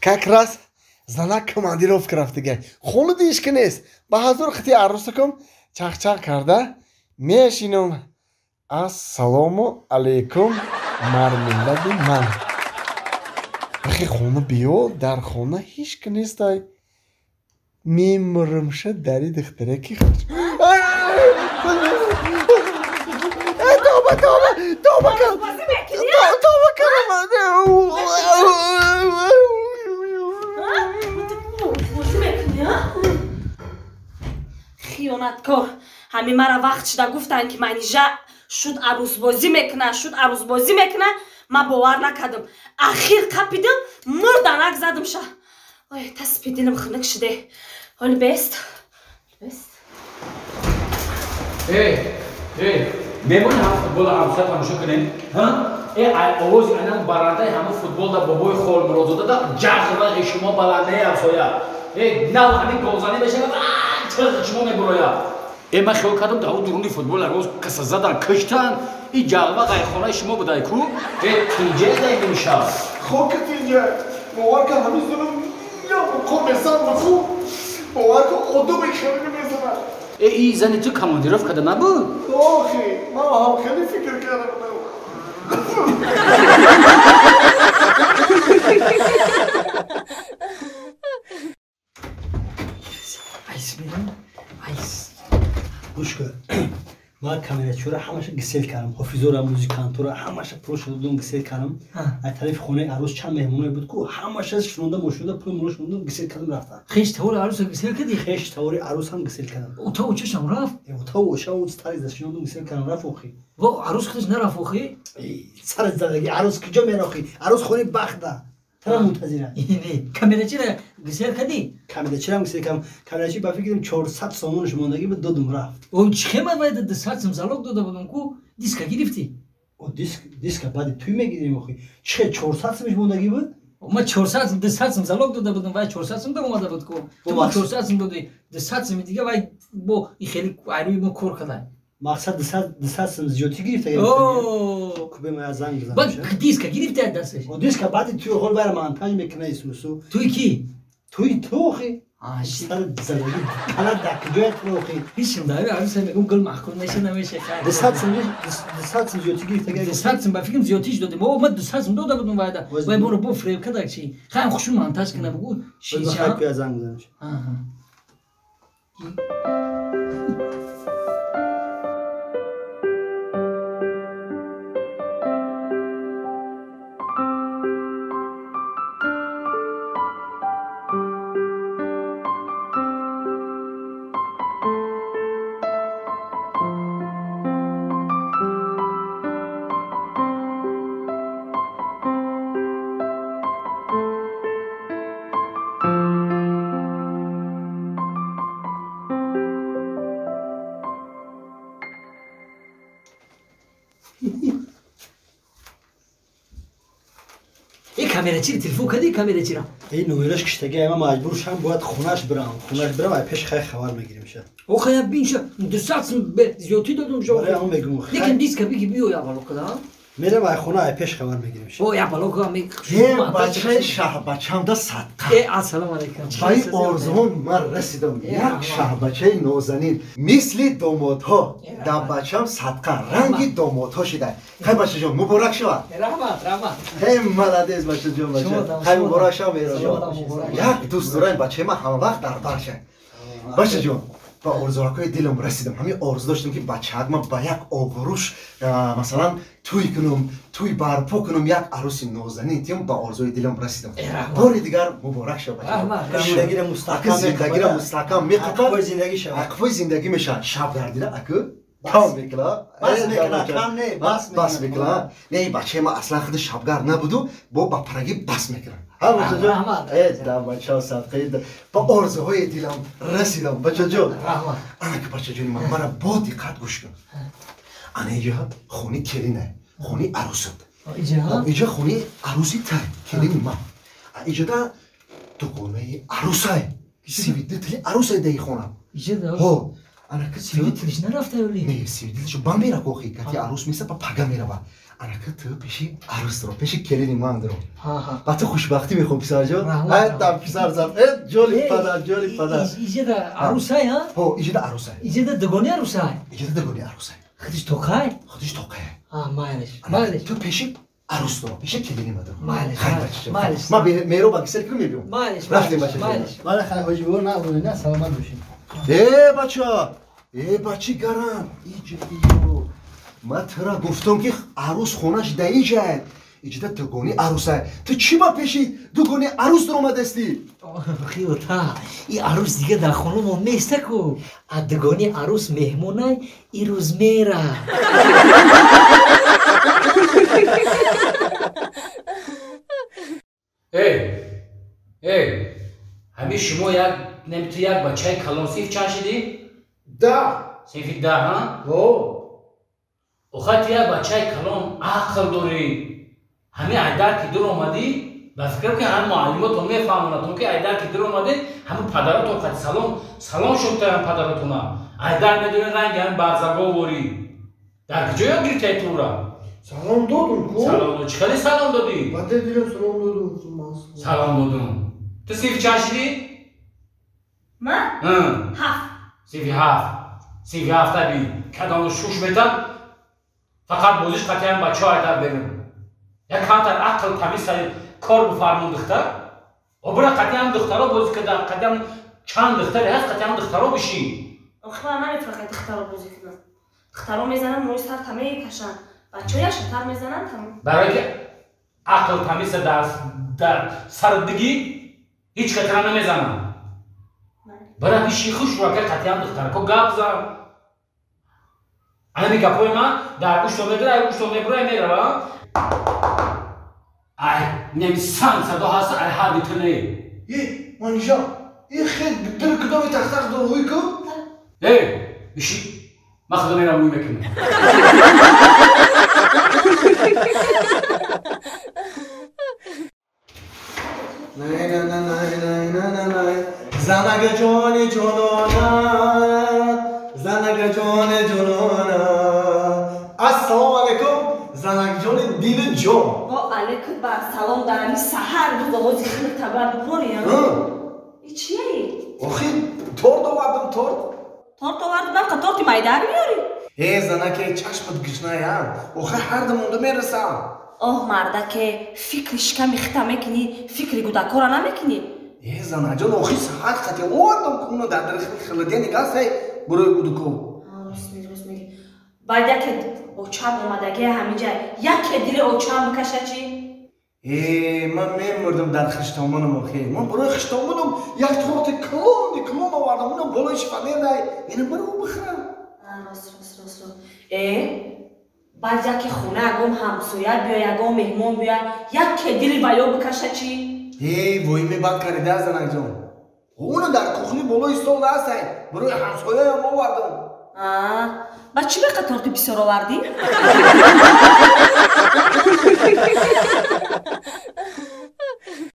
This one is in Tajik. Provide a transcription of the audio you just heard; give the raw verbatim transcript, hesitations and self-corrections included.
как раз зана командировка рафтага. Холоди иш ки нест. Ба ҳазур хити арӯсакам чақ-чақ карда мешинам. Ассалому алейкум мармилади ман. Ахи хона биё, дар хона ҳеҷ ки нестай. Меморимша дари духтараки хоч. Тоба, тоба, тоба кар. Тоба карам. خیانتکار همین مرا وقت شده گفتن که من اینجا شد عروس بازی میکنه شد عروس بازی میکنه من باور نکردم اخیر قپیدم مردنک زدم شه آی تسپیدینم خنک شده حالا بیست بیست ای ای میمونی هم فوتبال عروسه تماشا کنیم ها ای آواز اینم برنده همه فوتبال در بابای خور مرازاده در جغرق شما بلنده افسایا ای نو همین گلزنی بشه چرا شما میبرویا ای من خیال کردم در اون درونی فوتبال روز کسا زدن کشتن این جلوه قایخانه شما بودای کو ای تیجه دایی نمیشه خوب که تیجه باور که هنوز دارم یا خوب بسن بخو باور که آدو بخیلی نمیزنن ای ای زنی تو کماندیروف کده نبود؟ آخی من هم خیلی فکر کردم Ayıs benim, ayıs. Kuşka, ma kameraçura hamaşa gisel karım, hafizora, müzikantora, hamaşa proşedum gisel karım. Ay tarif xone aruz çam mehmunu bud ku hamaşa şunda moşunda pul muluş bundan gisel karım rafta. Xeş tavır aruz gisel kedi. Xeş tavır aruz ham gisel karım. Uta uça şam raf. E uta uça uç tariz da şunda gisel karım raf oxi. Va aruz xeş ne raf oxi? Sar zadagi aruz kijo men oxi. Aruz xone baxda. Tara muntazira. Evet, kameraçıyla gisel kedi. Kameraçıyla gisel karım. Kameraçı ba fikrim çorsaat somun şumondagi bu dodum raf. O çıkema vayda da saçım zalog doda budum ku diska girifti. O disk diska badi tüyme gidelim oxi. Çe çorsaatmış bundagi bu. Ma çorsaçım da saçım zalog doda budum vay çorsaçım da umada bud ku. Tu ma çorsaçım dodi da saçım diga vay bu ixeli ayruy bu korkada. Maqsad disasım ziyoti girifte. Oo. Kube maya zang zamış. Bak diska girifte dasış. O diska badi tüy hol var montaj mekne isusu. Tu iki. Tüy toxi. Ah shit. Sar zalagi. Hala dak joet toxi. Hiç şimdi abi abi sen Google mahkum neşe neşe kay. Disasım disasım ziyoti girifte. Disasım ba fikrim ziyoti dodim. O ma disasım doda budum vayda. Vay bunu bu frame kadak şey. Kham khuşum montaj kına bu şey şey. Bak ya zang zamış. Ha ha. Kameraçı telefon kadi kameraçı ra. Ey numaraş kiştege ama mecbur şam bu at xunaş bram. Xunaş bram ay peş xay xabar megirim şa. O khaya bin şa dusatım be ziyoti dodum jo. Oraya on begum. Lekin diska bi gibi ya balo kada. Merhaba ay xuna ay peş xabar megirim şa. O ya balo ka me. Ye bache şah bachanda sadqa. E assalomu alaykum. Bay orzum mar rasidim. Yak şah bache nozanin misli domodho da bacham sadqa rangi domodho shida. Khay bache jon muborak shava. Rahmat rahmat. Hey malades bache jon bache. Khay muborak shava mero jon. Yak dost doran bache ma ham vaqt dar bar sha. Bache jon با آرزوهای دلم رسیدم همین آرزو داشتم که بچه‌ها ما با یک آبروش مثلا توی کنم توی برپا کنم یک عروس نازنین تیم با آرزوی دلم رسیدم بار دیگر مبارک شه بچه‌ها زندگی را مستحکم زندگی را مستحکم می‌کنه اقوای زندگی شه اقوای زندگی میشه شب گردیده اکو کام میکنه بس میکنه کام نه بس بس میکنه نه بچه ما اصلا خود شبگرد نبودو با با پرگی بس میکنه ها بچه جون ای دلم بچه صدقه با آرزوهای دلم رسیدم بچه جون انا که بچه جون من من با دقت گوش کن انا اینجا خونی کلینه خونی عروست اینجا خونی عروسی تا کلین ما اینجا دا دکونه عروسای سیبیده تلی عروسای دی خونم ها Ана ка Свидетелиш нарафта ёли? Не, свидетелиш бамбира кохи, кати арус меса па пага мерава. Ана ка ту пеши арусро, пеши келини мандро. Ага. Ба ту хушбахтӣ мехом писарҷон. Ай там писарзам. Э ҷоли падар, ҷоли падар. Иҷеда арусай, а? Ҳо, иҷеда арусай. Иҷеда дагони арусай? Иҷеда дагони арусай. Худиш тоқай? Худиш тоқай. А, майлиш. Майлиш. Ту пеши арусро, пеши келини мадро. Майлиш. Майлиш. Ма меро ба гисел кирм мебиём. Майлиш. Рафтем бача. Майлиш. Мара хай ҳоҷи бубор набудӣ, на саломат бошед. Э бача, э бачи гарам, иҷиё. Ма тара гуфтам ки арус хонаш да иҷай. Иҷда дугони арусай. Ту чӣ ба пеши дугони арус даромадасти? Хиёта, и арус дига дар хона мо местаку. А дугони арус меҳмонай ирӯз мера. Эй, эй, ҳамин шумо як немту як бачаи калон сиф чанд шидӣ? Да. Сифи да, ҳа? О. Охай ту як бачаи калон ақл дорӣ. ҳамин айдар ки дур омадӣ, ба фикрам ки ҳамин муаллимотон мефаҳмонатон ки айдар ки дур омадӣ, ҳамин падаратон қад салом, салом шуктаям падаратона. Айдар медони ранги ҳамин барзаго ворӣ. Дар куҷо як гиртаи тура? Салом додум ку. Салом додӣ. Чӣ хеле салом додӣ? Баъде дилам салом додум. Салом додум. Ту сифи чанд шидӣ? Ман? Ҳафт. Сифи ҳафт. Сифи ҳафта би. Кадом шуш метам, фақат бозиш қатъиян ба чо айдар берем. Як камтар ақл тамиз сари кор бифармон духтар. Обра қатъиян духтаро бозӣ када, қатъиян чанд духтаре ҳаст, қатъиян духтаро бишӣ. Охи ман наметавонам духтаро бозӣ кунам. Духтаро мезананд мои сар та мекашанд. Бачаҳоя шатар мезананд тамом. Барои ки ақл тамиза дар дар сардигӣ ҳеҷ қатъиян намезананд. Бара пиши хуш рака қатъиян духтарако гап зан. Ана мегапои ман дар гӯштон медора, ай гӯштон мебурай мерава. Ай, неми сан садо ҳаст, ай ҳар битуне. Е, манижа, е хел дил кудоми тахтах дор ҳуй ку? Е, биши, ман худо мерам ҳуй мекунам. Най, най, най, най, най, най, най. Занага ҷони ҷонона, занага ҷони ҷонона. Ассалому алайкум, занакҷони дили ҷон. Ва алайкум бар салом дар ҳамин саҳар рӯз овози хеле табар бухориям. И чие? Охи торт овардам, торт. Торт овардам, ка торти майдар меёрӣ? Э, занаке чашмат гишнаям. Охи ҳарда монда мерасам. Оҳ мардаке, фикри шиками хита мекунӣ, фикри гудакора намекунӣ? Э, занаҷон, охи саҳат қатъиян овардам куно дар дарахти хелодия нигаҳ сай бурӯи гудуко. Рост мегӯ, рост мегӯ. Баъд яке очам омадагия ҳамин ҷай, яке дили очам бикаша чӣ? Э, ман мемурдам дар хиштомонам охи. Ман барои хиштомонам як торти клони клон овардам, онам болои шифанедай. Инам барои бихӯрам. Рост, рост, рост, рост. Э, баъд яке хона ягон ҳамсоя биё, ягон меҳмон биё, яке дили ба ё бикаша чӣ? Э, вои мебад карида занаҷон. Оно дар кухни болои стол ҳастай, барои ҳамсояям овардам. А, ба чӣ беқа торти бисёр овардӣ?